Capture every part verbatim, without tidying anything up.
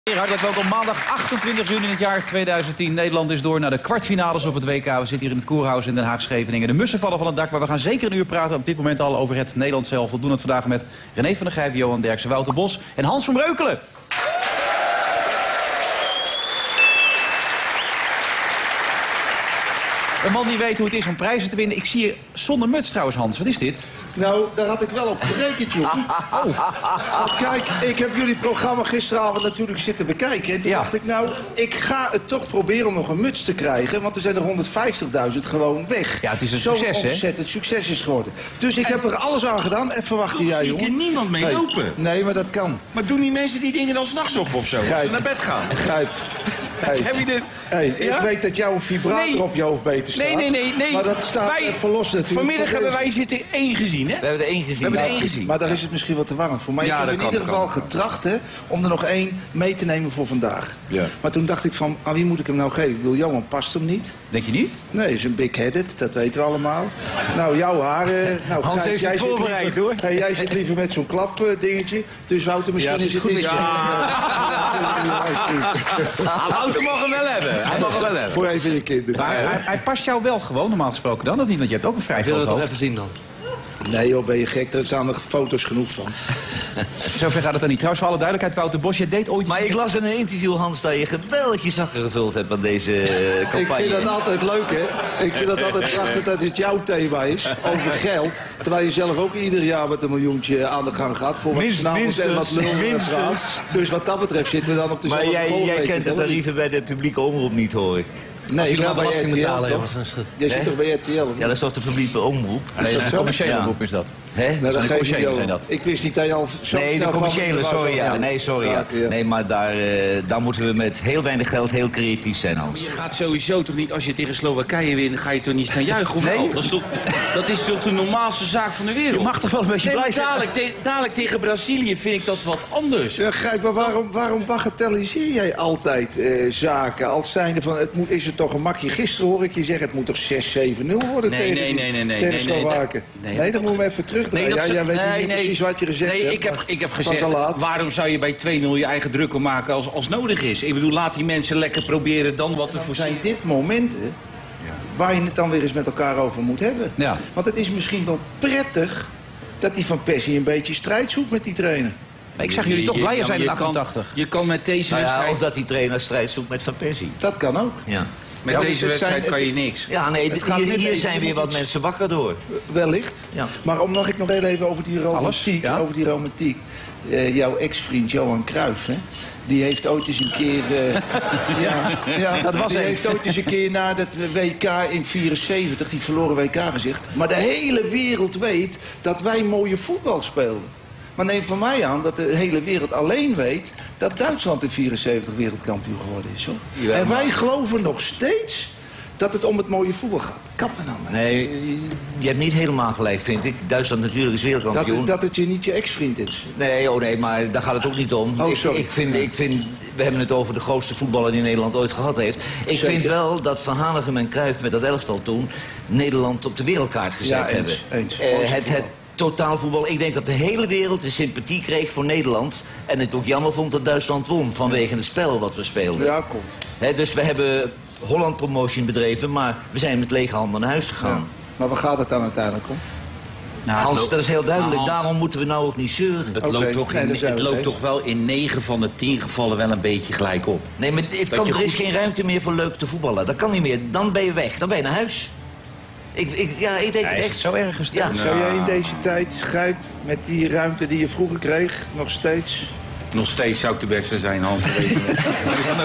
Hartelijk welkom. Maandag achtentwintig juni in het jaar tweeduizend tien. Nederland is door naar de kwartfinales op het W K. We zitten hier in het Koerhuis in Den Haag, Scheveningen. De mussen vallen van het dak, maar we gaan zeker een uur praten op dit moment al over het Nederlands zelf. We doen het vandaag met René van der Gijp, Johan Derksen, Wouter Bos en Hans van Breukelen. Een man die weet hoe het is om prijzen te winnen. Ik zie je zonder muts trouwens, Hans. Wat is dit? Nou, daar had ik wel op gerekend, jongen. Oh. Want kijk, ik heb jullie programma gisteravond natuurlijk zitten bekijken. En toen Ja. dacht ik, nou, ik ga het toch proberen om nog een muts te krijgen. Want er zijn er honderdvijftigduizend gewoon weg. Ja, het is een Zo'n succes, hè? ontzettend succes is geworden. Dus ik heb er alles aan gedaan. En verwachtte jij, zie ik jongen? er niemand mee nee. lopen. Nee, maar dat kan. Maar doen die mensen die dingen dan s'nachts op of zo? Als Grijp. ze naar bed gaan? Grijp. Hey. Heb je de... Hey, ik Ja? weet dat jouw vibrator Nee. op je hoofd beter staat. Nee, nee, nee, nee. Maar dat staat Wij- even los natuurlijk. Vanmiddag hebben wij zitten één gezien, hè? We hebben er één gezien. We hebben er Ja. één gezien. Maar daar is het misschien wat te warm voor. Maar Ja, ik heb dat in kan, ieder dat geval kan. getracht hè, om er nog één mee te nemen voor vandaag. Ja. Maar toen dacht ik van, aan wie moet ik hem nou geven? Ik bedoel, Johan past hem niet. Denk je niet? Nee, is een big-headed, dat weten we allemaal. Nou, jouw haren... Nou, Hans kijk, heeft jij het zit voorbereid, liever- hoor. Hey, jij zit liever met zo'n klap eh, dingetje. Dus Wouter, misschien Ja, het is is het goed iets. dat je- Ah, Wouter mag hem wel hebben. Hij mag hem wel hebben. Voor even je kinderen. Maar hij, hij past jou wel gewoon normaal gesproken dan, of niet? Want je hebt ook een vrij groot hoofd. zien dan. Nee joh, ben je gek? Daar staan er foto's genoeg van. Zover gaat het dan niet. Trouwens, voor alle duidelijkheid, Wouter Bos, je deed ooit... Maar ik las in een interview, Hans, dat je geweldig je zakken gevuld hebt aan deze eh, Ik campagne. vind dat altijd leuk, hè? Ik vind dat altijd prachtig dat het jouw thema is, over geld. Terwijl je zelf ook ieder jaar met een miljoentje aan de gang gaat. Voor wat Minst- snavels en wat minstens, lul en minstens. praat. Dus wat dat betreft zitten we dan op dezelfde Maar jij, jij golflengte, kent de toch? tarieven bij de publieke omroep niet, hoor ik. Nee, ik ga bij R T L, toch? Jij zit Hè? toch bij R T L? Ja, dat is toch de publieke omroep? Nee, dat is een commerciële Ja. omroep is dat. Hè? Nou, dat zijn de geef ik commerciële niet zijn over. dat. Ik wist niet dat je al zo Nee, de snel commerciële, van- sorry, ja. Nee, sorry, ja. ja. Nee, maar daar, eh, daar moeten we met heel weinig geld heel creatief zijn, Hans. Je gaat sowieso toch niet, als je tegen Slowakije wint, ga je toch niet staan juichen of Nee. wel? Dat is toch, dat is toch de normaalste zaak van de wereld? Je mag toch wel een beetje Nee, maar blij zijn? dadelijk, te- dadelijk tegen Brazilië vind ik dat wat anders. Ja, Gijp, maar waarom, waarom bagatelliseer jij altijd eh, zaken als zijnde van, het moet, is het toch een makje? Gisteren hoor ik je zeggen, het moet toch zes zeven nul worden Nee, tegen, nee, die- nee, nee, nee, tegen nee, nee, Slowaken. nee, Nee, nee, dan dat- moeten we even terugdraaien. dat ja, ze- jij weet nee, niet nee. precies wat je gezegd Nee, hebt. ik heb, maar ik heb het was gezegd, al laat. waarom zou je bij twee nul je eigen drukker maken als, als nodig is? Ik bedoel, laat die mensen lekker proberen dan wat te Er voorzien. zijn dit momenten waar je het dan weer eens met elkaar over moet hebben. Ja. Want het is misschien wel prettig dat die Van Persie een beetje strijd zoekt met die trainer. Maar ik zag jullie toch blijer Ja, zijn maar in je kan- achtentachtig. Je kan met deze Nou ja, wedstrijd, of dat die trainer strijd zoekt met Van Persie. Dat kan ook. Ja. met Ja, deze het zijn- wedstrijd kan je het- niks. Ja, nee, Het d- gaat hier, net hier even zijn om weer wat iets- mensen wakker door. Wellicht. Ja. Maar om nog ik nog heel even over die romantiek, ja? over die romantiek. Eh, jouw ex-vriend Johan Cruijff, hè? Die heeft ooit eens een keer... eh, ja, ja, Dat was die eens. heeft ooit eens een keer na dat W K in vierenzeventig, die verloren W K gezegd. Maar de hele wereld weet dat wij mooie voetbal speelden. Maar neem van mij aan dat de hele wereld alleen weet dat Duitsland in vierenzeventig wereldkampioen geworden is. Hoor. Jawel, En wij maar- geloven nog steeds dat het om het mooie voetbal gaat. Kappen nou maar. Nee, je hebt niet helemaal gelijk, vind ik. Duitsland natuurlijk is wereldkampioen. Dat, dat het je niet je ex-vriend is. Nee, oh nee, maar daar gaat het ook niet om. Oh, ik, sorry. ik, vind, ik vind, we hebben het over de grootste voetballer die Nederland ooit gehad heeft. Ik Zeker. vind wel dat Van Hanegem en Cruijff met dat elftal toen Nederland op de wereldkaart gezet Ja, eens, hebben. eens. Eh, Mooiste het, het totaalvoetbal. Ik denk dat de hele wereld de sympathie kreeg voor Nederland. En het ook jammer vond dat Duitsland won vanwege het spel wat we speelden. Ja, komt. Hè, dus we hebben Holland promotion bedreven, maar we zijn met lege handen naar huis gegaan. Ja. Maar waar gaat het dan uiteindelijk om? Nou, het Hans, loopt- dat is heel duidelijk. Nou, Hans. Daarom moeten we nou ook niet zeuren. Het, Oké, loopt, toch, nee, in, daar zijn het we het loopt eens. toch wel in negen van de tien gevallen wel een beetje gelijk op. Nee, maar het Dat kan, je er is goed- geen ruimte meer voor leuk te voetballen. Dat kan niet meer. Dan ben je weg. Dan ben je naar huis. Ik, ik, ja, ik denk Hij het is echt. zo erg gesteld. Ja. Zou jij in deze tijd, Schijp, met die ruimte die je vroeger kreeg, nog steeds... Nog steeds zou ik de beste zijn, Hans. Dat weet je wel.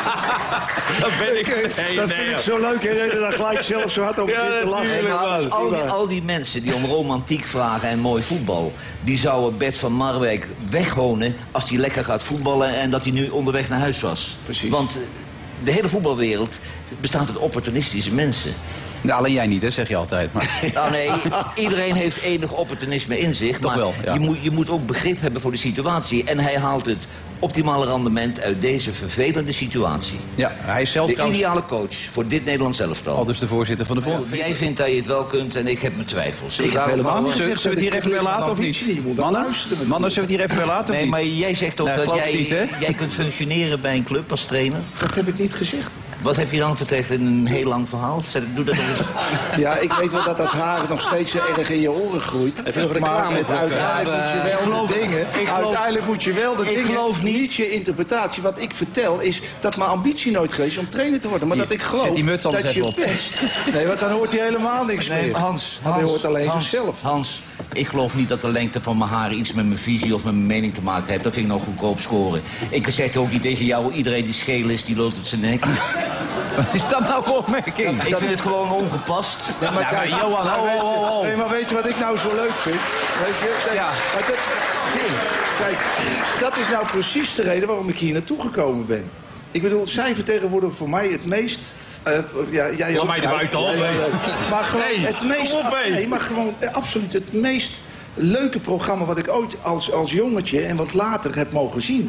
Dat ben ik. Nee, dat nee, vind ja. ik zo leuk, hè, dat je daar gelijk zelf zo hard over Ja, begint te lachen. natuurlijk, Maar man. Al die, al die mensen die om romantiek vragen en mooi voetbal... die zouden Bert van Marwijk wegwonen als hij lekker gaat voetballen... en dat hij nu onderweg naar huis was. Precies. Want eh, de hele voetbalwereld bestaat uit opportunistische mensen. Nou, alleen jij niet, hè, zeg je altijd. Maar... Nou nee, iedereen heeft enig opportunisme in zich. Toch maar wel, ja. je, moet, je moet ook begrip hebben voor de situatie. En hij haalt het optimale rendement uit deze vervelende situatie. Ja, hij is zelf De trouwens ideale coach voor dit Nederlands elftal. al dus de voorzitter van de Bond. Jij vindt dat je het wel kunt en ik heb mijn twijfels. Ik heb helemaal niet Zullen gezegd zullen we het hier even bij laten of niet? Je moet wel Mannen, luisteren. mannen, zullen we het hier even bij laten of Nee, niet? maar jij zegt ook Nee, dat geloof jij, ik niet, hè? jij kunt functioneren bij een club als trainer. Dat heb ik niet gezegd. Wat heb je dan verteld in een heel lang verhaal? Zet- Doe dat nog eens. Ja, ik weet wel dat dat haar nog steeds zo erg in je oren groeit. Heb je nog Maar reclame het, voor? uiteindelijk moet je wel ik geloof- de dingen... ik geloof- uiteindelijk moet je wel de ik dingen... geloof niet- je interpretatie. Wat ik vertel is dat mijn ambitie nooit geweest is om trainer te worden. Maar dat ik geloof Zet die muts anders dat je even op. best... Nee, want dan hoort hij helemaal niks Nee, meer. Hans, Want hij Hans, hoort alleen Hans, zichzelf. Hans, ik geloof niet dat de lengte van mijn haren iets met mijn visie of met mijn mening te maken heeft. Dat vind ik nou goedkoop scoren. Ik zeg ook niet tegen jou, iedereen die scheel is, die loopt op zijn nek. Wat is dat nou voor opmerking? Ik vind het gewoon ongepast. Nee, maar Ja, kijk, maar Johan, nou, ho, weet ho, je- ho, ho. Nee, maar weet je wat ik nou zo leuk vind? Weet je, dat, Ja. maar dat, nee, kijk, dat is nou precies de reden waarom ik hier naartoe gekomen ben. Ik bedoel, zij vertegenwoordigen voor mij het meest... Uh, ja, jij Laat ook, mij er nou, buiten af, ja, ja, hè. ja. Maar gewoon Hey, het meest... kom op, hé. nee, maar gewoon eh, absoluut het meest leuke programma wat ik ooit als, als jongetje en wat later heb mogen zien.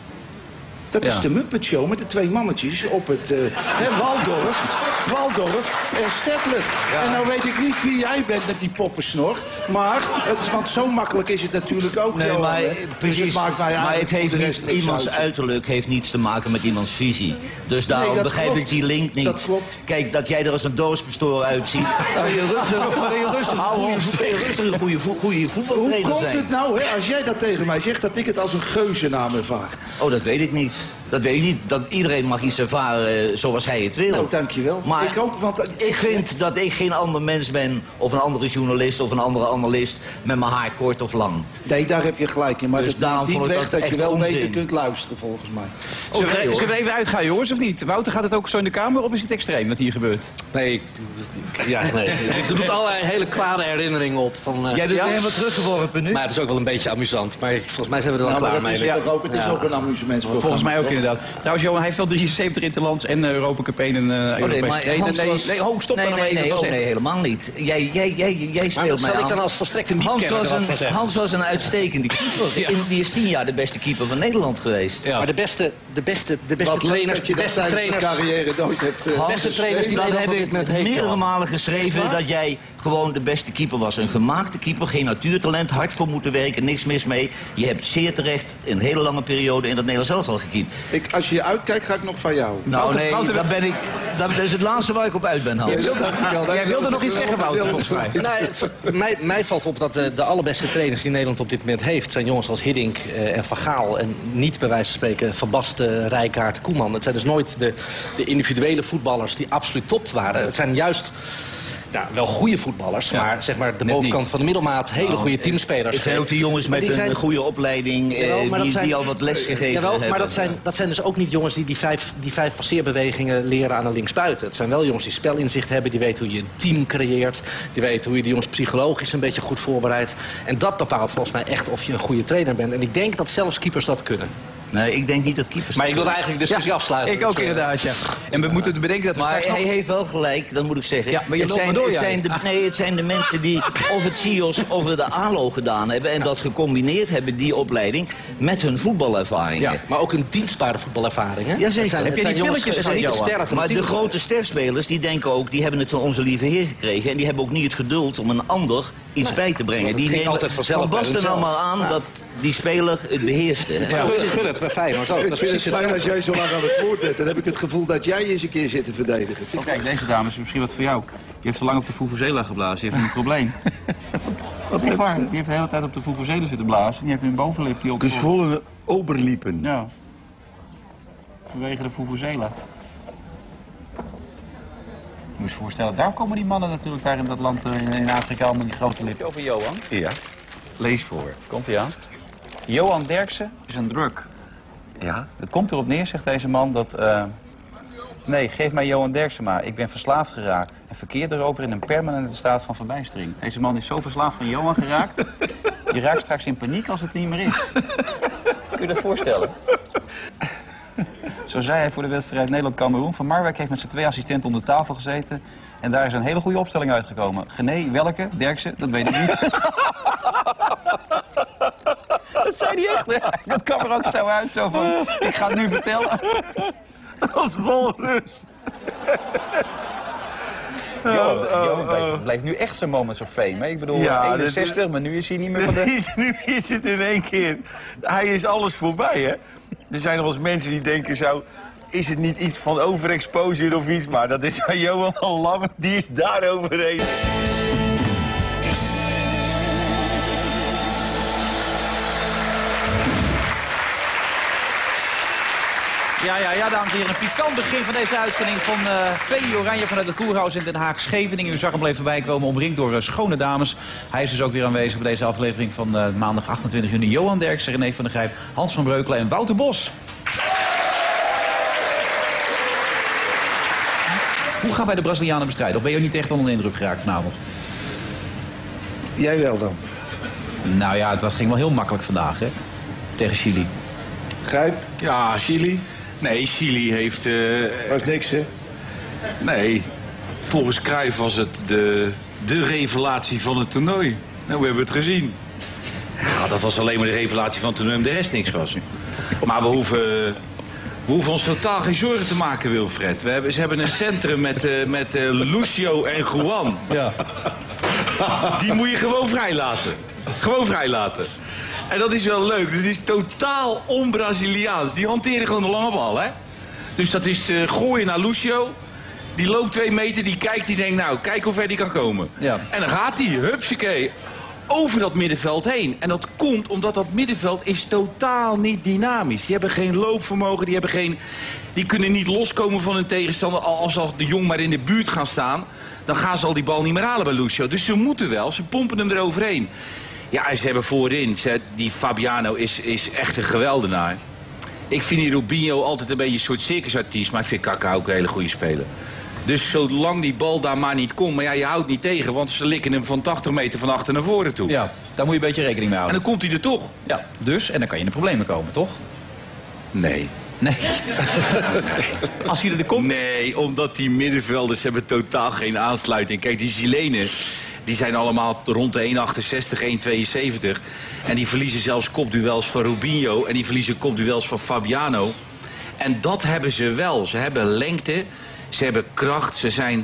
Dat is Ja. de Muppet Show met de twee mannetjes op het uh, hè, Waldorf, Waldorf en Stettler. En nou weet ik niet wie jij bent met die poppensnor, maar het is, want zo makkelijk is het natuurlijk ook. Nee, Johan, maar, hè. eh, Dus precies, het maakt mij maar het eigenlijk heeft voor de niet, rest niks iemands uit. uiterlijk heeft niets te maken met iemands visie. Dus daarom dat begrijp klopt. ik die link niet. Dat klopt. Kijk, dat jij er als een doosbestoor uitziet, kun je rustig, kun je rustig, een goede, kun je rustig een goede, vo- goede Hoe voetbaltrainer komt zijn. het nou, hè, als jij dat tegen mij zegt, dat ik het als een geuzennaam ervaar? Oh, dat weet ik niet. Dat weet ik niet. Dat iedereen mag iets ervaren uh, zoals hij het wil. Nou, dankjewel. Maar ik ook, want ik vind dat ik geen ander mens ben, of een andere journalist of een andere analist, met mijn haar kort of lang. Nee, daar heb je gelijk in. Maar Dus dat daarom neemt niet vond ik weg dat dat je echt wel onzin. beter kunt luisteren, volgens mij. Zullen, Oké, we, hoor. zullen we even uitgaan, jongens, of niet? Wouter, gaat het ook zo in de kamer of is het extreem wat hier gebeurt? Nee, ik- ja, nee. Het doet allerlei hele kwade herinneringen op. Van, uh, Jij bent ja. weer helemaal teruggeworpen nu? Maar het is ook wel een beetje amusant. Maar volgens mij zijn we er wel Nou, maar klaar dat mee. is het toch ook, het is Ja. ook een amusementsprogramma. Volgens mij ook inderdaad. Trouwens, Johan, hij heeft wel drieënvenzeventig interlands en uh, Europa Cup één en uh, Oh, nee, Europees. maar nee, Hans nee, was- nee, ho, stop nee, dan nee, even. nee, Dat was oh, echt- nee, helemaal niet. Jij, jij, jij, jij Maar speelt dat mij zal ik aan. dan als volstrekte niet Hans kennen was, wat van een, zeggen. Hans was een uitstekende keeper. Ja. In, die is tien jaar de beste keeper van Nederland geweest. Ja. Maar de beste, de beste, de beste Wat leuk trainers, dat je de dat beste tijdens je trainers, carrière nooit hebt... uh, Hans, beste trainers die dan Nederland heb op dit ik moment heeft, meerdere Johan. malen geschreven Echt waar? dat jij gewoon de beste keeper was. Een gemaakte keeper, geen natuurtalent, hard voor moeten werken, niks mis mee. Je hebt zeer terecht een hele lange periode in dat Nederlands elftal gekiept. Ik, als je je uitkijkt, ga ik nog van jou. Nou Wouter, nee, Wouter- dat ben ik, dat is het laatste waar ik op uit ben, Hans. Jij wilde, jij wilde nog iets zeggen, Wouter, volgens mij. Nee, v- mij, mij valt op dat de, de allerbeste trainers die Nederland op dit moment heeft... zijn jongens als Hiddink eh, en Van Gaal. En niet bij wijze van spreken Van Basten, Rijkaard, Koeman. Het zijn dus nooit de, de individuele voetballers die absoluut top waren. Het zijn juist... Ja, wel goede voetballers, Ja, maar zeg maar de net bovenkant niet. van de middelmaat... hele goede teamspelers. Het zijn ook de jongens Maar met die een zijn- goede opleiding, eh, Jawel, maar dat die, zijn- die al wat les gegeven Jawel, hebben. maar dat zijn, dat zijn dus ook niet jongens die die vijf, die vijf passeerbewegingen leren aan een linksbuiten. Het zijn wel jongens die spelinzicht hebben, die weten hoe je een team creëert. Die weten hoe je die jongens psychologisch een beetje goed voorbereidt. En dat bepaalt volgens mij echt of je een goede trainer bent. En ik denk dat zelfs keepers dat kunnen. Nee, ik denk niet dat keepers... Maar ik wilde eigenlijk de discussie afsluiten. Ik ook Dus, eh, inderdaad, ja. En we moeten bedenken dat we Maar straks hij nog... heeft wel gelijk, dat moet ik zeggen. Ja, maar je het, loopt zijn, maar door, het, jij. zijn de, nee, het zijn de mensen die of het S I O S of de A L O gedaan hebben... en dat gecombineerd hebben, die opleiding, met hun voetbalervaringen. Ja. Maar ook een dienstbare voetbalervaring, hè? Jazeker. Het zijn, Heb het je zijn die jongens, pilletjes het zijn niet de gehad, sterren van Maar het de team. grote sterspelers, die denken ook, die hebben het van onze lieve Heer gekregen... en die hebben ook niet het geduld om een ander iets bij te brengen. want het Die ging nemen altijd vanzelf Van bij Basten hunzelf. allemaal aan Ja. dat die speler het beheerste. Ja. Gun, gun het bij Feyenoord ook. Ik Dat is vind het precies fijn als hetzelfde. jij zo lang aan het woord bent. Dan heb ik het gevoel dat jij eens een keer zit te verdedigen. Oh, kijk, deze dame is misschien wat voor jou. Die heeft te lang op de Vuvuzela geblazen. Die heeft een probleem. Wat is waar? Die heeft de hele tijd op de Vuvuzela zitten blazen. Die heeft een bovenlip die op... Gezwollen oberliepen. Ja. Vanwege de Vuvuzela. Je moet je voorstellen, daar komen die mannen natuurlijk daar in dat land eh, in Afrika allemaal die grote lippen. Over Johan. Ja. Lees voor. Komt hij aan. Johan Derksen is een drug. Ja. Het komt erop neer, zegt deze man, dat... eh, nee, geef mij Johan Derksen maar. Ik ben verslaafd geraakt. En verkeer erover in een permanente staat van verbijstering. Deze man is zo verslaafd van Johan geraakt. Je raakt straks in paniek als het er niet meer is. Kun je dat voorstellen? Zo zei hij voor de wedstrijd Nederland-Kameroen. Van Marwijk heeft met zijn twee assistenten om de tafel gezeten. En daar is een hele goede opstelling uitgekomen. Gené, welke? Derksen? Dat weet ik niet. Dat zei hij echt, hè? Dat kwam er ook zo uit, zo van, ik ga het nu vertellen. Als walrus. Johan, Johan blijft, blijft nu echt zo'n moments of fame. Hè? Ik bedoel, Ja, eenenzestig, dat is- maar nu is hij niet meer van de... Is, nu is het in één keer. Hij is alles voorbij, hè? Er zijn nog eens mensen die denken zo... Is het niet iets van overexposure of iets? Maar dat is aan Johan al lang. Die is daar overheen. Ja, ja, ja, dames en heren. Een pikant begin van deze uitzending van uh, P. Oranje vanuit het Koerhuis in Den Haag Scheveningen. U zag hem even voorbij komen, omringd door uh, schone dames. Hij is dus ook weer aanwezig bij deze aflevering van uh, maandag achtentwintig juni. Johan Derksen, René van der Grijp, Hans van Breukelen en Wouter Bos. Hoe gaan wij de Brazilianen bestrijden? Of ben je ook niet echt onder de indruk geraakt vanavond? Jij wel dan? Nou ja, het was, ging wel heel makkelijk vandaag, hè? Tegen Chili. Grijp? Ja, Chili? Nee, Chili heeft... Uh, Was niks, hè? nee, volgens Cruijff was het de, de revelatie van het toernooi. Nou, we hebben het gezien. Ja, dat was alleen maar de revelatie van het toernooi, de rest niks was. Maar we hoeven, we hoeven ons totaal geen zorgen te maken, Wilfred. We hebben, ze hebben een centrum met, uh, met uh, Lucio en Juan. Ja. Die moet je gewoon vrijlaten. Gewoon vrijlaten. En dat is wel leuk. Het is totaal on-Braziliaans. Die hanteren gewoon de lange bal, hè. Dus dat is uh, gooien naar Lucio. Die loopt twee meter, die kijkt, die denkt, nou, kijk hoe ver die kan komen. Ja. En dan gaat hij, hupsakee, over dat middenveld heen. En dat komt omdat dat middenveld is totaal niet dynamisch. Die hebben geen loopvermogen, die, hebben geen, die kunnen niet loskomen van hun tegenstander. Als, als de Jong maar in de buurt gaan staan, dan gaan ze al die bal niet meer halen bij Lucio. Dus ze moeten wel, ze pompen hem eroverheen. Ja, en ze hebben voorin, ze, die Fabiano is, is echt een geweldenaar. Ik vind die Rubinho altijd een beetje een soort circusartiest, maar ik vind Kaká ook een hele goede speler. Dus zolang die bal daar maar niet komt, maar ja, je houdt niet tegen, want ze likken hem van tachtig meter van achter naar voren toe. Ja, daar moet je een beetje rekening mee En houden. dan komt hij er toch. Ja, dus, en dan kan je in de problemen komen, toch? Nee. Nee. Als hij er komt... Nee, omdat die middenvelders hebben totaal geen aansluiting. Kijk, die Chilenen, die zijn allemaal rond de één achtenzestig, één tweeënzeventig. En die verliezen zelfs kopduels van Rubinho. En die verliezen kopduels van Fabiano. En dat hebben ze wel. Ze hebben lengte, ze hebben kracht, ze zijn...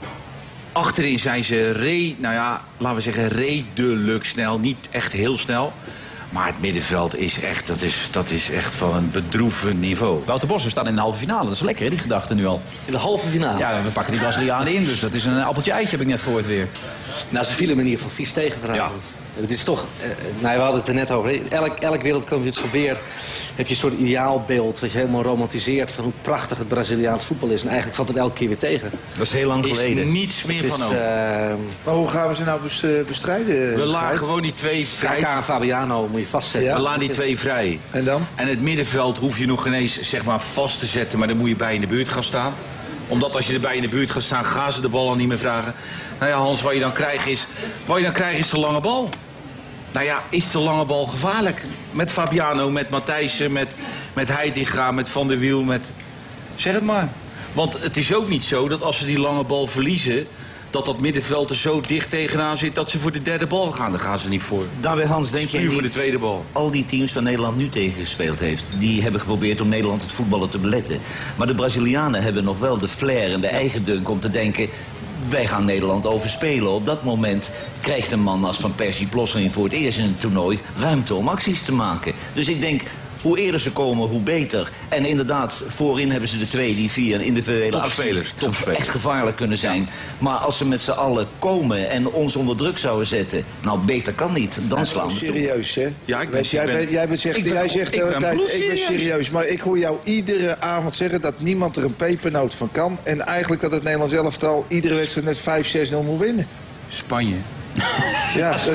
Achterin zijn ze, re, nou ja, laten we zeggen, redelijk snel. Niet echt heel snel. Maar het middenveld is echt, dat is, dat is echt van een bedroevend niveau. Wouter Bos, we staan in de halve finale. Dat is lekker, hè, die gedachte nu al. In de halve finale. Ja, we pakken die Brazilianen in, dus dat is een appeltje eitje, heb ik net gehoord weer. Nou, ze vielen me in ieder geval vies tegen vanavond. Het is toch, eh, nou, we hadden het er net over. hè. Elk, elk wereldkampioenschap weer heb je een soort ideaalbeeld wat je helemaal romantiseert van hoe prachtig het Braziliaans voetbal is. En eigenlijk valt het elke keer weer tegen. Dat is heel lang Er is geleden. niets meer Het van is, over. eh, Maar hoe gaan we ze nou bes- eh, bestrijden? We laten Grijp? gewoon die twee vrij. Kaká en Fabiano moet je vastzetten. Ja. We laten die twee vrij. En dan? En het middenveld hoef je nog ineens zeg maar, vast te zetten, maar dan moet je bij in de buurt gaan staan. Omdat als je erbij in de buurt gaat staan, gaan ze de bal al niet meer vragen. Nou ja, Hans, wat je dan krijgt is, wat je dan krijgt is de lange bal. Nou ja, is de lange bal gevaarlijk? Met Fabiano, met Matthijssen, met, met Heitinga, met Van der Wiel, met... Zeg het maar. Want het is ook niet zo dat als ze die lange bal verliezen, dat dat middenveld er zo dicht tegenaan zit dat ze voor de derde bal gaan. Daar gaan ze niet voor. Daarbij, Hans, denk Het is jij puur voor de niet... tweede bal. Al die teams waar Nederland nu tegen gespeeld heeft, die hebben geprobeerd om Nederland het voetballen te beletten. Maar de Brazilianen hebben nog wel de flair en de eigen dunk om te denken, wij gaan Nederland overspelen. Op dat moment krijgt een man als Van Persie plotseling voor het eerst in het toernooi ruimte om acties te maken. Dus ik denk, hoe eerder ze komen, hoe beter. En inderdaad, voorin hebben ze de twee die via een individuele Topspelers, actie topspelers. echt gevaarlijk kunnen zijn. Maar als ze met z'n allen komen en ons onder druk zouden zetten, nou beter kan niet. Dan slaan we toe. Serieus, hè? Ja, ik ben- Weet, jij, ik ben- bent- jij bent zegt, ik ben- jij zegt ik de hele ben tijd, ik ben bloedserieus. serieus. Maar ik hoor jou iedere avond zeggen dat niemand er een pepernoot van kan. En eigenlijk dat het Nederlands elftal iedere wedstrijd met vijf zes nul moet winnen. Spanje. Ja, dat,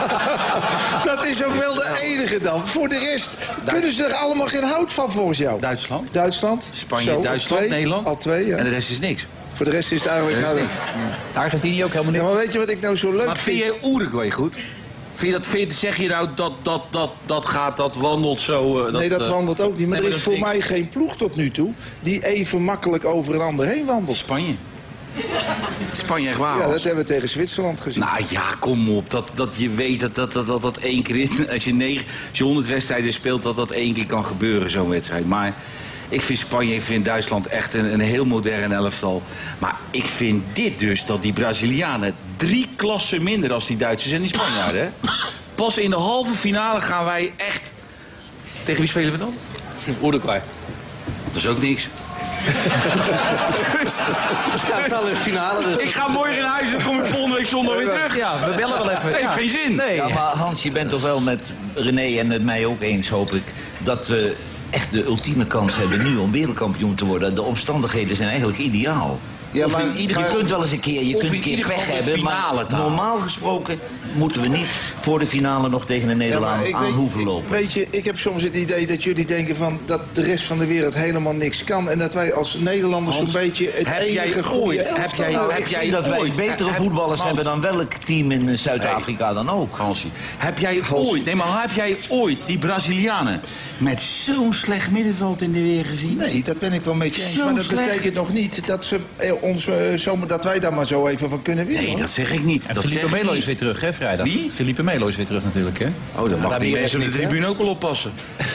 dat is ook wel de enige dan. Voor de rest kunnen ze er allemaal geen hout van volgens jou. Duitsland. Duitsland. Spanje, Zo, al Duitsland, twee, Nederland. Al twee, ja. En de rest is niks. Voor de rest is het eigenlijk... De rest nou, niks. Argentinië ook helemaal ja, niet. maar weet je wat ik nou zo leuk Maar vind vind? je Uruguay goed? Vind je dat, vind je, zeg je nou dat dat, dat dat gaat, dat wandelt zo? uh, Nee, dat uh, wandelt ook niet. Maar nee, er maar is dat voor is mij geen ploeg tot nu toe die even makkelijk over een ander heen wandelt. Spanje. Spanje echt waar Ja, was. dat hebben we tegen Zwitserland gezien. Nou ja, kom op. Dat, dat je weet dat dat, dat, dat, dat één keer... In, als, je negen, als je honderd wedstrijden speelt, dat dat één keer kan gebeuren, zo'n wedstrijd. Maar ik vind Spanje, ik vind Duitsland echt een, een heel modern elftal. Maar ik vind dit dus, dat die Brazilianen drie klassen minder als die Duitsers en die Spanjaarden. Hè? Pas in de halve finale gaan wij echt... Tegen wie spelen we dan? Uruguay. Dat is ook niks. Dus, het gaat wel in de finale. Dus Ik ga morgen naar huis en kom ik volgende week zondag weer terug. Ja, we bellen wel even. Het heeft Ja. geen zin. Nee. Ja, maar Hans, je bent toch wel met René en met mij ook eens, hoop ik, dat we echt de ultieme kans hebben nu om wereldkampioen te worden. De omstandigheden zijn eigenlijk ideaal. Ja, Of maar- in ieder, je maar- kunt wel eens een keer, je of kunt in een keer ieder pech geval de hebben, finale maar te halen. normaal gesproken moeten we niet voor de finale nog tegen een Ja, Nederland maar ik aan weet- hoeven ik- lopen. Weet je, ik heb soms het idee dat jullie denken van dat de rest van de wereld helemaal niks kan. En dat wij als Nederlanders zo'n Hans, beetje het heb enige jij goede ooit- elftal heb jij- hebben. Nou, heb ik jij vind dat wij ooit- betere heb- voetballers Hans- hebben dan welk team in Zuid-Afrika dan ook. Hansie, heb jij ooit, nee maar heb jij ooit die Brazilianen met zo'n slecht middenveld in de weer gezien? Nee, dat ben ik wel met je eens. Zo Maar dat slecht. betekent nog niet dat, ze, eh, ons, eh, zomaar, dat wij daar maar zo even van kunnen winnen. Nee, hoor. dat zeg ik niet. En dat Felipe zeg ik Melo niet. is weer terug, hè, vrijdag. Wie? Felipe Melo is weer terug natuurlijk, hè. Oh, dan mag daar die ben je mensen op echt de niet, tribune ook wel oppassen.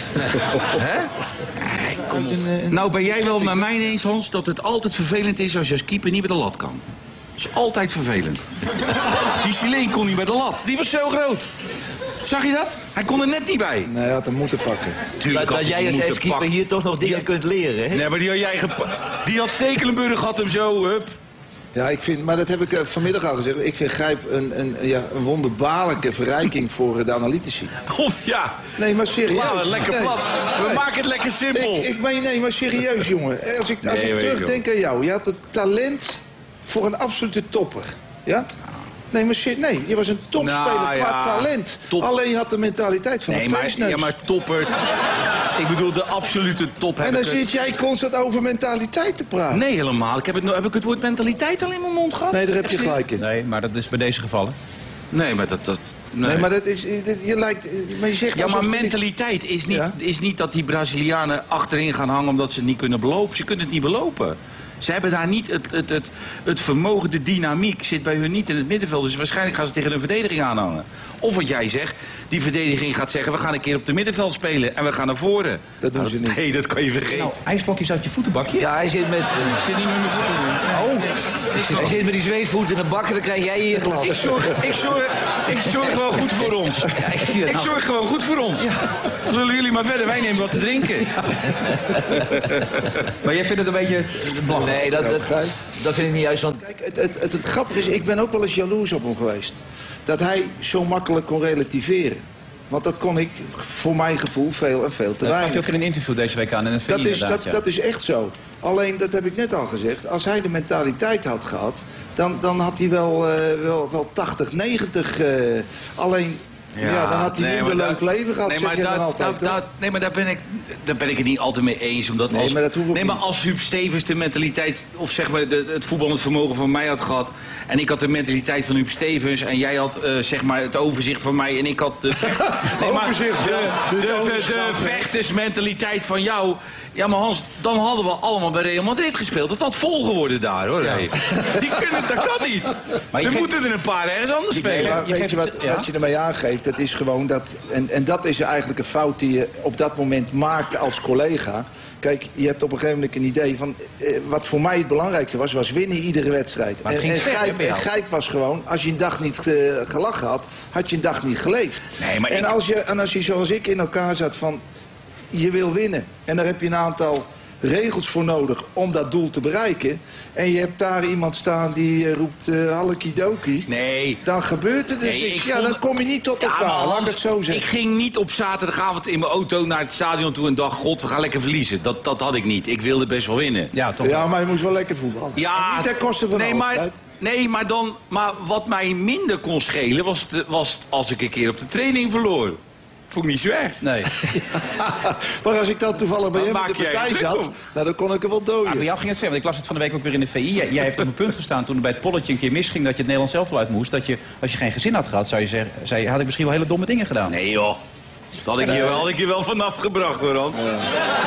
Hè? Komt een, eh, Nou ben jij wel met mij eens, Hans, dat het altijd vervelend is als je als keeper niet bij de lat kan. Dat is altijd vervelend. Die Chileen kon niet bij de lat. Die was zo groot. Zag je dat? Hij kon er net niet bij. Nee, hij had hem moeten pakken. Tuurlijk Dat, had dat hij jij als moeten ex-keeper pakken. hier toch nog dingen kunt leren, hè? Nee, maar die had jij gepa- Die had Stekelenburg had hem zo, hup. Ja, ik vind, maar dat heb ik eh, vanmiddag al gezegd. Ik vind Grijp een, een, ja, een wonderbaarlijke verrijking voor eh, de analytici. Of ja. Nee, maar serieus. Laten we lekker Nee, plat. We nee. maken het lekker simpel. Ik, ik meen, nee, maar serieus, jongen. Als ik, als Nee, ik weet ik terugdenk aan jou. Je had het talent voor een absolute topper. Ja? Nee, maar ser- nee, je was een topspeler Nou, qua ja, talent. top. Alleen je had de mentaliteit van Nee, een maar, feestneus. ja, maar topper. Ik bedoel, de absolute top. En heb dan ik zit jij constant over mentaliteit te praten. Nee, helemaal. Ik heb, het, no- heb ik het woord mentaliteit al in mijn mond gehad? Nee, daar heb je gelijk in. Nee, maar dat is bij deze gevallen. Nee, maar dat... dat nee. Nee, maar dat is, dit- je lijkt, maar je zegt Ja, alsof maar het- mentaliteit is niet, Ja? is niet dat die Brazilianen achterin gaan hangen omdat ze het niet kunnen belopen. Ze kunnen het niet belopen. Ze hebben daar niet het, het, het, het vermogen, de dynamiek zit bij hun niet in het middenveld. Dus waarschijnlijk gaan ze tegen een verdediging aanhangen. Of wat jij zegt, die verdediging gaat zeggen, we gaan een keer op het middenveld spelen en we gaan naar voren. Dat doen ze niet. Nee, dat kan je vergeten. Nou, ijsblokjes uit je voetenbakje? Ja, hij zit met, Ik zit niet met mijn voeten. oh. hij zit met die zweetvoet in de bak en dan krijg jij hier glas. Ik zorg, ik, zorg, ik zorg gewoon goed voor ons. Ik zorg gewoon goed voor ons. Lullen jullie maar verder, wij nemen wat te drinken. Maar jij vindt het een beetje belachelijk. Nee, dat, dat, dat vind ik niet juist. Want Kijk, het, het, het, het grappige is, ik ben ook wel eens jaloers op hem geweest. Dat hij zo makkelijk kon relativeren. Want dat kon ik, voor mijn gevoel, veel en veel te Dat gaf je weinig. ook in een interview deze week aan in het V I Dat is, inderdaad, dat, ja. dat is echt zo. Alleen, dat heb ik net al gezegd, als hij de mentaliteit had gehad, dan, dan had hij wel, eh, wel, wel tachtig, negentig. eh, alleen, ja, dan had hij nee, minder maar leuk daar- leven gehad, nee, zeg maar je dan daar- altijd, daar- toch? daar- Nee, maar daar ben, ik, daar ben ik het niet altijd mee eens. Omdat Nee, als, maar dat hoeft ook nee, maar niet. als Huub Stevens de mentaliteit, of zeg maar de, het voetballend vermogen van mij had gehad, en ik had de mentaliteit van Huub Stevens, en jij had eh, zeg maar het overzicht van mij, en ik had de, vecht- nee, maar Overzicht, de, ja. de, De de, overzicht, de hè. vechtersmentaliteit van jou. Ja, maar Hans, dan hadden we allemaal bij Real Madrid gespeeld. Dat had vol geworden daar, hoor. Hey. Die kunnen, dat kan niet. Maar je Er geeft- moeten er een paar ergens anders Nee, spelen. maar Je weet geeft je wat, het- ja? wat je ermee aangeeft? Dat is gewoon dat... En, en dat is eigenlijk een fout die je op dat moment maakt als collega. Kijk, je hebt op een gegeven moment een idee van... Eh, wat voor mij het belangrijkste was, was winnen iedere wedstrijd. Maar het en ging en ver, hè, Gijp, bij en jou? Gijp was gewoon, als je een dag niet ge- gelachen had... had je een dag niet geleefd. Nee, maar en, ik- als je, en als je zoals ik in elkaar zat van... je wil winnen. En daar heb je een aantal regels voor nodig om dat doel te bereiken. En je hebt daar iemand staan die eh, roept uh, hallekidoki. Nee. Dan gebeurt er dus Nee, niks. ik Ja, vond- dan kom je niet tot Ja, elkaar, maar laat ik Hans, het zo ik zeggen. ging niet op zaterdagavond in mijn auto naar het stadion toe en dacht, god, we gaan lekker verliezen. Dat, dat had ik niet. Ik wilde best wel winnen. Ja, toch Ja, wel. maar je moest wel lekker voetballen. Ja, En niet ten koste van nee, alles, maar, hè? nee, maar, dan, maar wat mij minder kon schelen was, de- was als ik een keer op de training verloor. Vond ik niet zo erg. Nee. Maar als ik dan toevallig bij Wat hem in maak de jij partij druk zat, om? nou, dan kon ik er wel dooien. Maar bij jou ging het ver, want ik las het van de week ook weer in de V I. Jij, jij hebt op een punt gestaan toen er bij het polletje een keer misging dat je het Nederlands zelf uit moest. Dat je, als je geen gezin had gehad, zou je zeggen, zei, had ik misschien wel hele domme dingen gedaan. Nee joh. Dat had ik je wel, had ik je wel vanaf gebracht hoor, Hans. Ja.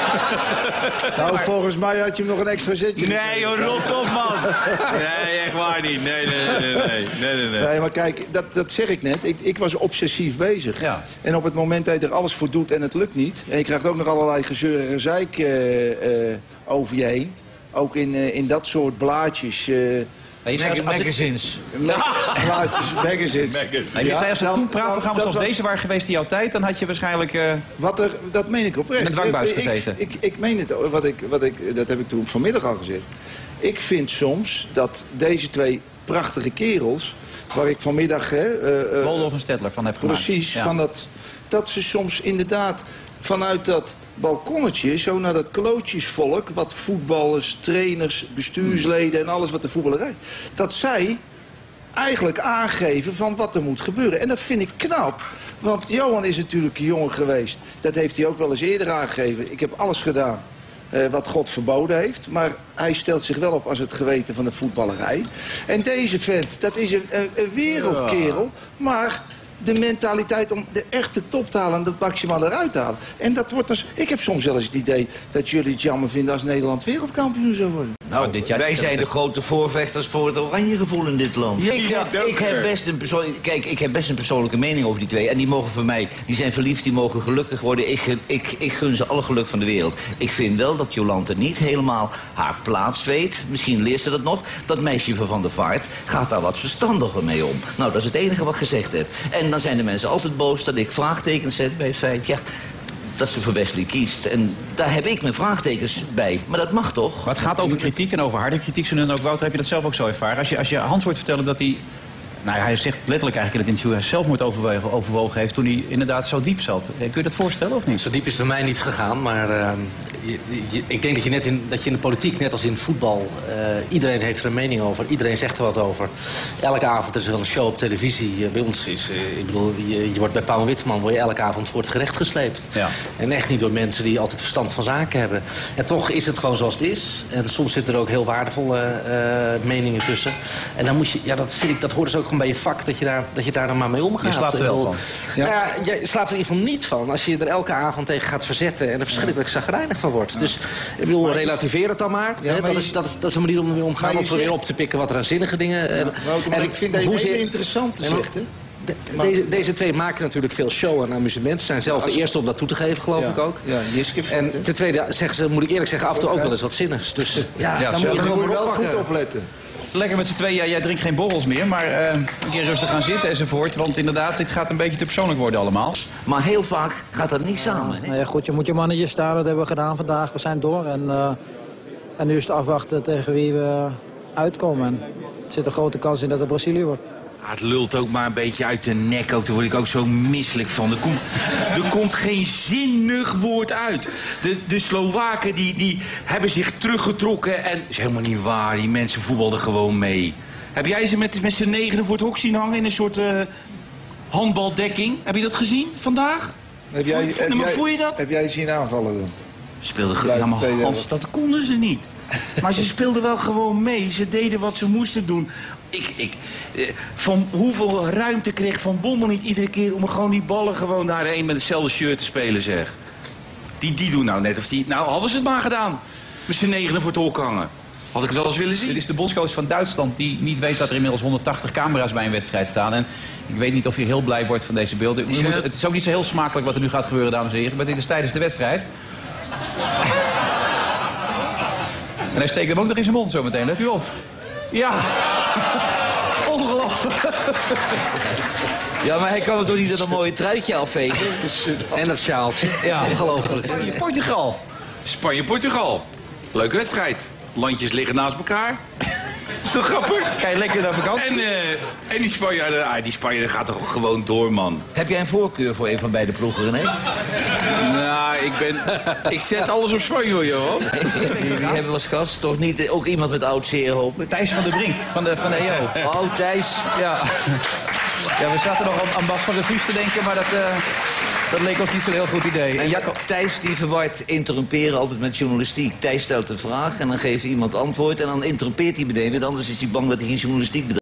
Nou, volgens mij had je hem nog een extra zetje. Nee joh, rot op man. Nee, echt waar niet. Nee, nee, nee, nee, nee, nee, nee. Nee, maar kijk, dat, dat zeg ik net. Ik, ik was obsessief bezig. Ja. En op het moment dat je er alles voor doet en het lukt niet... en je krijgt ook nog allerlei gezeur en gezeik uh, uh, over je heen... ook in, uh, in dat soort blaadjes... Uh, Mag magazines. Blaadjes, magazines. Nee, je zei als er toen praatprogramma's zoals was... deze waren geweest in jouw tijd... dan had je waarschijnlijk... Uh, wat er, dat meen ik oprecht. Met dwangbuis gezeten. Ik, ik, ik meen het, wat ik, wat ik, dat heb ik toen vanmiddag al gezegd. Ik vind soms dat deze twee prachtige kerels... waar ik vanmiddag... Uh, uh, Waldorf en Stedtler van heb gemaakt. Precies, ja. van dat, dat ze soms inderdaad vanuit dat balkonnetje... zo naar dat klootjesvolk, wat voetballers, trainers, bestuursleden... en alles wat de voetballerij... dat zij eigenlijk aangeven van wat er moet gebeuren. En dat vind ik knap. Want Johan is natuurlijk een jongen geweest. Dat heeft hij ook wel eens eerder aangegeven. Ik heb alles gedaan uh, wat God verboden heeft. Maar hij stelt zich wel op als het geweten van de voetballerij. En deze vent, dat is een, een, een wereldkerel. Maar de mentaliteit om de echte top te halen en dat maximaal eruit te halen. En dat wordt dus... Ik heb soms wel eens het idee dat jullie het jammer vinden als Nederland wereldkampioen zou worden. Nou, dit jaar wij zijn de grote voorvechters voor het oranje gevoel in dit land. Ja, ik, ja, ik, heb best een Kijk, ik heb best een persoonlijke mening over die twee. En die mogen voor mij, die zijn verliefd, die mogen gelukkig worden. Ik, ik, ik gun ze alle geluk van de wereld. Ik vind wel dat Jolante niet helemaal haar plaats weet. Misschien leert ze dat nog. Dat meisje van Van der Vaart gaat daar wat verstandiger mee om. Nou, dat is het enige wat ik gezegd heb. En dan zijn de mensen altijd boos dat ik vraagtekens zet bij het feit... ja, dat ze voor Wesley kiest. En daar heb ik mijn vraagtekens bij. Maar dat mag toch? Maar het gaat over kritiek en over harde kritiek. En ook, Wouter, heb je dat zelf ook zo ervaren? Als je, als je Hans hoort vertellen dat hij... Nou ja, hij zegt letterlijk eigenlijk in het interview... hij zelfmoord overwogen, overwogen heeft toen hij inderdaad zo diep zat. Kun je dat voorstellen of niet? Zo diep is het bij mij niet gegaan. Maar uh, je, je, ik denk dat je, net in, dat je in de politiek, net als in voetbal... Uh, iedereen heeft er een mening over. Iedereen zegt er wat over. Elke avond is er wel een show op televisie. Uh, bij ons is... Uh, ik bedoel, je, je wordt bij Paul Witteman... word je elke avond voor het gerecht gesleept. Ja. En echt niet door mensen die altijd verstand van zaken hebben. En toch is het gewoon zoals het is. En soms zitten er ook heel waardevolle uh, meningen tussen. En dan moet je... Ja, dat vind ik... Dat hoort dus ook gewoon bij je vak, dat je daar, dat je daar dan maar mee omgaat. Je slaapt er wel van. Ja. Nou ja, je slaapt er in ieder geval niet van als je er elke avond tegen gaat verzetten en er verschrikkelijk chagrijnig van wordt. Ja. Dus ik bedoel, maar relativeer het dan maar. Ja, hè, maar dat, is, dat, is, dat is een manier om ermee omgaan, om proberen op te pikken wat er aan zinnige dingen... Ja, en, en ik vind dat je het heel interessant te zeggen. De, deze, deze twee maken natuurlijk veel show en amusement. Ze zijn zelf ja, de eerste om dat toe te geven, geloof ja, ik ook. Ja, Jiske en ten tweede zeggen ze, moet ik eerlijk zeggen, af en toe ook wel eens wat zinnigs. Dus ja, ja dan moet je, je, moet je wel goed opletten. Lekker met z'n tweeën, ja, jij drinkt geen borrels meer, maar uh, een keer rustig gaan zitten enzovoort. Want inderdaad, dit gaat een beetje te persoonlijk worden allemaal. Maar heel vaak gaat dat niet samen. Hè? Nou ja, goed, je moet je mannetje staan, dat hebben we gedaan vandaag. We zijn door en, uh, en nu is het afwachten tegen wie we uitkomen. En er zit een grote kans in dat het Brazilië wordt. Ah, het lult ook maar een beetje uit de nek. Ook, daar word ik ook zo misselijk van. Er komt, er komt geen zinnig woord uit. De, de Slowaken die, die hebben zich teruggetrokken. En dat is helemaal niet waar. Die mensen voetbalden gewoon mee. Heb jij ze met, met z'n negenen voor het hok zien hangen in een soort uh, handbaldekking? Heb je dat gezien vandaag? Heb jij, voel, heb maar jij, voel je dat? Heb jij zien aanvallen dan? Speelden gewoon. Ja, maar Hans, dat konden ze niet. Maar ze speelden wel gewoon mee. Ze deden wat ze moesten doen. Ik, ik, van hoeveel ruimte kreeg Van Bommel niet iedere keer om gewoon die ballen gewoon daarheen met hetzelfde shirt te spelen, zeg. Die, die doen nou net of die... Nou, hadden ze het maar gedaan. Met z'n negenen voor het hok hangen. Had ik het wel eens willen zien. Dit is de bondscoach van Duitsland die niet weet dat er inmiddels honderdtachtig camera's bij een wedstrijd staan. En ik weet niet of je heel blij wordt van deze beelden. Moet, het is ook niet zo heel smakelijk wat er nu gaat gebeuren, dames en heren. Maar dit is tijdens de wedstrijd. En hij steekt hem ook nog in zijn mond zo meteen. Let u op. Ja. Ongelooflijk. Ja, maar hij kan het toch niet dat een mooie truitje afvegen? En dat sjaaltje. Ja. Ongelooflijk. Spanje-Portugal. Spanje-Portugal. Leuke wedstrijd. Landjes liggen naast elkaar. Is toch grappig? Ga je lekker naar vakantie? En, uh, en die Spanjaarden, ah, die Spanjaarden gaat toch gewoon door, man. Heb jij een voorkeur voor een van beide ploegen, René? Nou, ik ben... Ik zet alles op Spanje, hoor, Johan. Die, die hebben we als gast toch niet ook iemand met oud zeer hopen? Thijs van der Brink, van de, van de E O. Oh, Thijs. Ja. Ja, we zaten nog aan, aan Bas van der Vries te denken, maar dat... Uh... Dat leek ons niet zo'n heel goed idee. En Jacob, Thijs die verwart interrumperen altijd met journalistiek. Thijs stelt een vraag en dan geeft iemand antwoord en dan interrumpeert hij meteen. Want anders is hij bang dat hij geen journalistiek bedrijft.